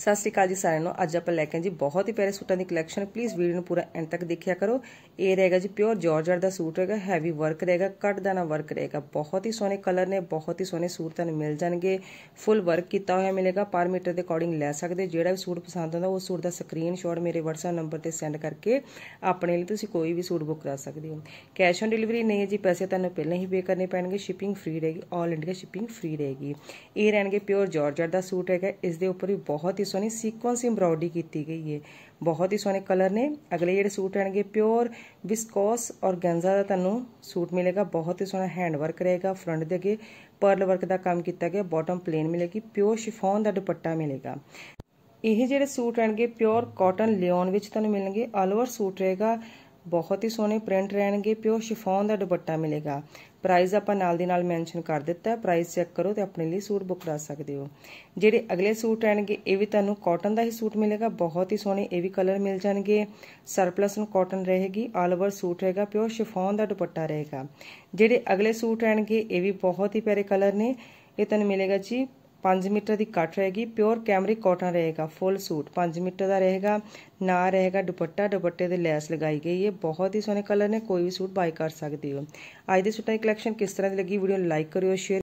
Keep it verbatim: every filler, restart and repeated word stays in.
सत श्री अकाल जी सारिਆਂ ਨੂੰ। ਅੱਜ ਆਪਾਂ ਲੈ ਕੇ ਆਏ ਜੀ बहुत ही प्यारे सूटां ਦੀ कलैक्शन। प्लीज़ वीडियो ਨੂੰ पूरा एंड तक देखिया करो। ये रहेगा जी प्योर जॉर्जेट ਦਾ सूट रहेगा, हैवी वर्क रहेगा, कट ਦਾ ना वर्क रहेगा। बहुत ही सोहने कलर ने, बहुत ही सोहने सूट ਤੁਹਾਨੂੰ मिल जाएंगे। फुल वर्क किया हुआ मिलेगा, पर मीटर के अकॉर्डिंग लै सकते। ਜਿਹੜਾ भी सूट पसंद आता उस सूट का स्क्रीनशॉट मेरे व्हाट्सएप नंबर पर सेंड करके अपने लिए तुसीं कोई भी सूट बुक करा सकते हो। कैश ऑन डिलीवरी नहीं है जी, पैसे ਤੁਹਾਨੂੰ ਪਹਿਲਾਂ ही पे करने पैणगे। शिपिंग फ्री रहेगी, ऑल इंडिया शिपिंग फ्री रहेगी। ये रहणगे प्योर जॉर्जेट का सूट है। इस दे उपर भी बहुत ही सोहनी सीक्वेंस एम्ब्रॉयडरी की गई है, बहुत ही सोहने कलर ने। अगले ਜਿਹੜੇ सूट रहणगे प्योर विस्कोस और गैंजा का ਤੁਹਾਨੂੰ सूट मिलेगा। बहुत ही सोहना हैंड वर्क रहेगा। फ्रंट ਦੇ ਅੱਗੇ पर्ल वर्क का काम किया गया। बॉटम प्लेन मिलेगी। प्योर शिफॉन का दुपट्टा मिलेगा। ਇਹ ਜਿਹੜੇ सूट रहणगे प्योर कॉटन लियोन विच ਤੁਹਾਨੂੰ मिलणगे। ऑल ओवर सूट रहेगा, बहुत ही सोहने प्रिंट रहणगे। प्योर शिफॉन का दुपट्टा मिलेगा। प्राइस ਆਪਾਂ ਨਾਲ ਦੀ ਨਾਲ ਮੈਂਸ਼ਨ ਕਰ ਦਿੱਤਾ, ਪ੍ਰਾਈਸ ਚੈੱਕ ਕਰੋ ਤੇ ਆਪਣੇ ਲਈ ਸੂਟ ਬੁੱਕ ਕਰਾ ਸਕਦੇ ਹੋ। ਜਿਹੜੇ ਅਗਲੇ ਸੂਟ ਰਹਿਣਗੇ ਇਹ ਵੀ ਤੁਹਾਨੂੰ ਕਾਟਨ ਦਾ ਹੀ ਸੂਟ ਮਿਲੇਗਾ। ਬਹੁਤ ਹੀ ਸੋਹਣੇ ਇਹ ਵੀ ਕਲਰ ਮਿਲ ਜਾਣਗੇ। ਸਰਪਲਸ ਨੂੰ ਕਾਟਨ ਰਹੇਗੀ। ਆਲ ਓਵਰ ਸੂਟ ਰਹੇਗਾ। ਪਿਓਰ शिफॉन ਦਾ ਦੁਪੱਟਾ ਰਹੇਗਾ। ਜਿਹੜੇ ਅਗਲੇ ਸੂਟ ਰਹਿਣਗੇ ਇਹ ਵੀ ਬਹੁਤ ਹੀ ਪਿਆਰੇ ਕਲਰ ਨੇ। ਇਹ ਤੁਹਾਨੂੰ ਮਿਲੇਗਾ ਜੀ पाँच मीटर की कट रहेगी। प्योर कैमरिक कॉटन रहेगा। फुल सूट पाँच मीटर का रहेगा। ना रहेगा दुपट्टा, दुपट्टे ते लैस लगाई गई है। बहुत ही सोहने कलर ने, कोई भी सूट बाय कर सकते हो। अज के सूटां की कलैक्शन किस तरह की लगी, वीडियो लाइक करियो, शेयर